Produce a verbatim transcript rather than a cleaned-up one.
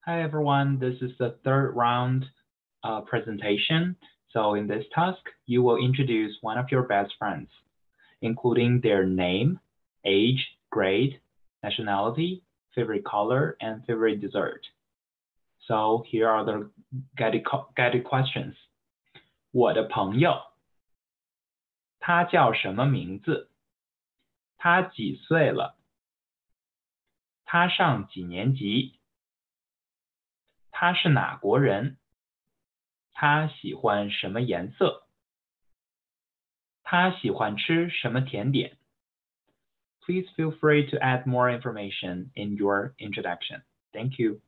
Hi everyone, this is the third round uh, presentation. So in this task, you will introduce one of your best friends, including their name, age, grade, nationality, favorite color, and favorite dessert. So here are the guided, guided questions. 我的朋友，他叫什么名字？他几岁了？他上几年级？他是哪国人？他喜欢什么颜色？他喜欢吃什么甜点？ Please feel free to add more information in your introduction. Thank you.